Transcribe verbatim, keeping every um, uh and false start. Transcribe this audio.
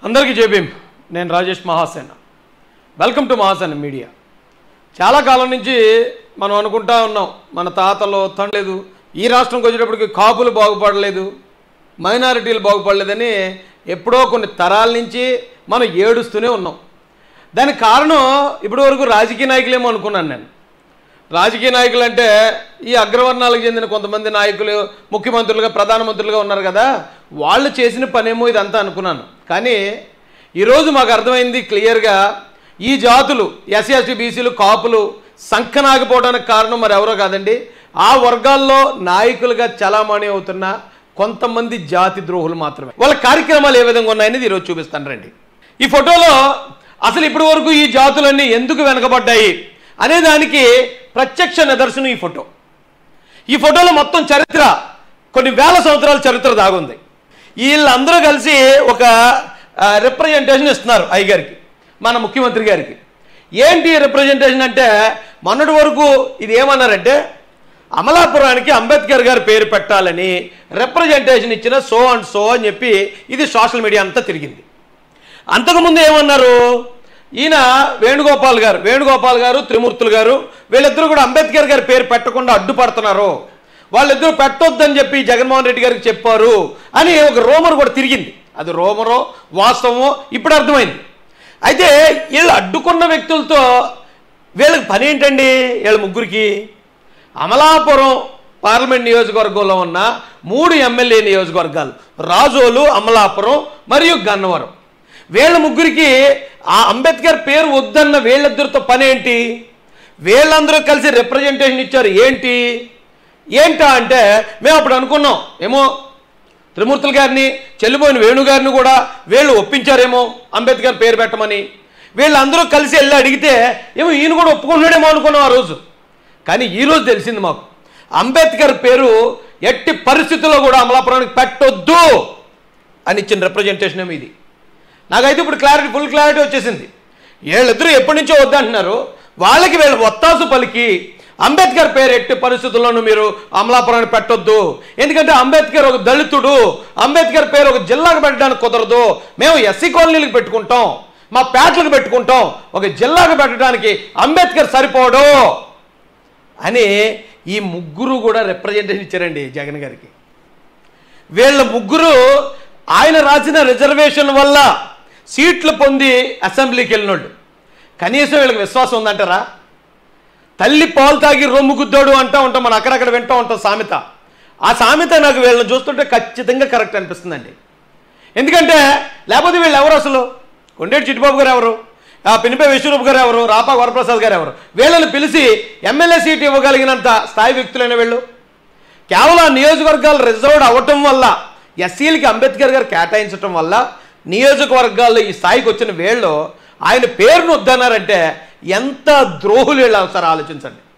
అందరికీ జై భీమ్. నేను Rajesh Mahasena. Welcome to Mahasena media. చాలా కాలం నుంచి మనం అనుకుంటా ఉన్నాం, మన తాతలో తండ్లేదు ఈ రాష్ట్రంకి వచ్చేటప్పటికి కాపులు బాగుపడలేదు, మైనారిటీలు బాగుపడలేదని ఎప్పుడో కొన్ని తరాల నుంచి మనం ఏడుస్తూనే ఉన్నాం. దానికి కారణం ఇప్పటి వరకు రాజకీయ నాయకులేమో అనుకున్నాను నేను. రాజకీయ నాయకులు అంటే ఈ అగ్రవర్ణాలకు చెందిన కొంతమంది నాయకులు ముఖ్యమంత్రులుగా ప్రధానమంత్రులుగా ఉన్నారు కదా, వాళ్ళు చేసిన పనేమో ఇదంతా అనుకున్నాను. కానీ ఈరోజు మాకు అర్థమైంది క్లియర్గా, ఈ జాతులు ఎస్సీ ఎస్టీ బీసీలు కాపులు సంకనాగిపోవడానికి కారణం మరి ఎవరో కాదండి, ఆ వర్గాల్లో నాయకులుగా చలామణి అవుతున్న కొంతమంది జాతి ద్రోహులు మాత్రమే. వాళ్ళ కార్యక్రమాలు ఏ విధంగా ఉన్నాయనేది ఈరోజు చూపిస్తాను రండి. ఈ ఫోటోలో అసలు ఇప్పటి వరకు ఈ జాతులన్నీ ఎందుకు వెనకబడ్డాయి అనే దానికి ప్రత్యక్ష నిదర్శనం ఈ ఫోటో. ఈ ఫోటోలో మొత్తం చరిత్ర, కొన్ని వేల సంవత్సరాల చరిత్ర దాగుంది. వీళ్ళందరూ కలిసి ఒక రిప్రజెంటేషన్ ఇస్తున్నారు అయ్యగారికి, మన ముఖ్యమంత్రి గారికి. ఏంటి రిప్రజెంటేషన్ అంటే, మొన్నటి వరకు ఇది ఏమన్నారంటే అమలాపురానికి అంబేద్కర్ గారి పేరు పెట్టాలని రిప్రజెంటేషన్ ఇచ్చిన సో అండ్ సో అని చెప్పి ఇది సోషల్ మీడియా అంతా తిరిగింది. అంతకుముందు ఏమన్నారు, ఈయన వేణుగోపాల్ గారు వేణుగోపాల్ గారు త్రిమూర్తులు గారు వీళ్ళిద్దరూ కూడా అంబేద్కర్ గారి పేరు పెట్టకుండా అడ్డుపడుతున్నారు, వాళ్ళిద్దరూ పెట్టొద్దని చెప్పి జగన్మోహన్ రెడ్డి గారికి చెప్పారు అని ఒక రూమర్ కూడా తిరిగింది. అది రూమరో వాస్తవమో ఇప్పుడు అర్థమైంది. అయితే వీళ్ళు అడ్డుకున్న వ్యక్తులతో వీళ్ళకి పని ఏంటండి? వీళ్ళ ముగ్గురికి అమలాపురం పార్లమెంట్ నియోజకవర్గంలో ఉన్న మూడు ఎమ్మెల్యే నియోజకవర్గాలు రాజోలు, అమలాపురం మరియు గన్నవరం, వీళ్ళ ముగ్గురికి ఆ అంబేద్కర్ పేరు వద్దన్న వీళ్ళిద్దరితో పని ఏంటి? వీళ్ళందరూ కలిసి రిప్రజెంటేషన్ ఇచ్చారు. ఏంటి ఏంటా అంటే, మేము అప్పుడు అనుకున్నాం ఏమో త్రిమూర్తుల గారిని, చెల్లిపోయిన వేణుగారిని కూడా వీళ్ళు ఒప్పించారేమో అంబేద్కర్ పేరు పెట్టమని. వీళ్ళందరూ కలిసి వెళ్ళి అడిగితే ఏమో ఈయన కూడా ఒప్పుకుంటున్నాడేమో అనుకున్నాం ఆ రోజు. కానీ ఈరోజు తెలిసింది మాకు, అంబేద్కర్ పేరు ఎట్టి పరిస్థితుల్లో కూడా అమలాపురానికి పెట్టొద్దు అని ఇచ్చిన రిప్రజెంటేషన్ ఏమో ఇది. నాకైతే ఇప్పుడు క్లారిటీ, ఫుల్ క్లారిటీ వచ్చేసింది. వీళ్ళిద్దరూ ఎప్పటి నుంచో వద్దంటున్నారు, వాళ్ళకి వీళ్ళు ఒత్తాసు పలికి అంబేద్కర్ పేరు ఎట్టి పరిస్థితుల్లోనూ మీరు అమలాపురాన్ని పెట్టొద్దు, ఎందుకంటే అంబేద్కర్ ఒక దళితుడు, అంబేద్కర్ పేరు ఒక జిల్లాకు పెట్టడానికి కుదరదు, మేము ఎస్సీ కాలనీలకు పెట్టుకుంటాం, మా పేటలకు పెట్టుకుంటాం, ఒక జిల్లాకు పెట్టడానికి అంబేద్కర్ సరిపోడు అని ఈ ముగ్గురు కూడా రిప్రజెంటేషన్ ఇచ్చారండి జగన్ గారికి. వీళ్ళ ముగ్గురు ఆయన రాసిన రిజర్వేషన్ వల్ల సీట్లు పొంది అసెంబ్లీకి వెళ్ళినోళ్ళు. కనీసం వీళ్ళకి విశ్వాసం ఉందంటారా? తల్లి పాలు తాగి రొమ్ము గుద్దాడు అంటూ ఉంటాం, మనం అక్కడక్కడ వింటూ ఉంటాం సామెత. ఆ సామెత నాకు వీళ్ళని చూస్తుంటే ఖచ్చితంగా కరెక్ట్ అనిపిస్తుందండి. ఎందుకంటే లేకపోతే వీళ్ళు ఎవరు అసలు? కొండేటి చిట్టిబాబు గారు ఎవరు? ఆ పినిపే విశ్వరూప్ గారు ఎవరు? రాపా వరప్రసాద్ గారు ఎవరు? వీళ్ళని పిలిచి ఎమ్మెల్యే సీటు ఇవ్వగలిగినంత స్థాయి వ్యక్తులైన వీళ్ళు. కేవలం నియోజకవర్గాలు రిజర్వ్డ్ అవ్వటం వల్ల, ఎస్సీలకి అంబేద్కర్ గారు కేటాయించడం వల్ల నియోజకవర్గాల్లో ఈ స్థాయికి వచ్చిన వీళ్ళు ఆయన పేరును వద్దన్నారంటే ఎంత ద్రోహులు వీళ్ళు ఒకసారి ఆలోచించండి.